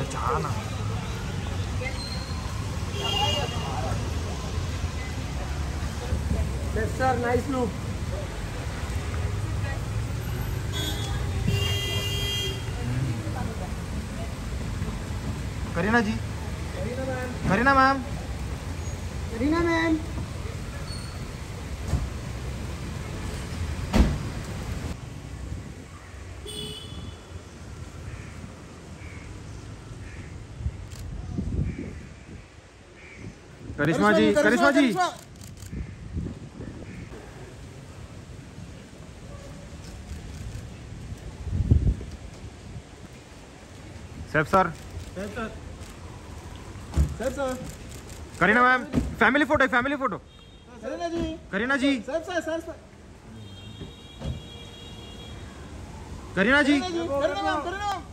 ना sir nice look. Kareena ji, Kareena ma'am, Kareena ma'am. Karisma ji, Karisma ji. Saif sir, Kareena ma'am, family photo, family photo. Kareena ji, Kareena ji, sir Kareena ji, Kareena ma'am, Kareena ma'am.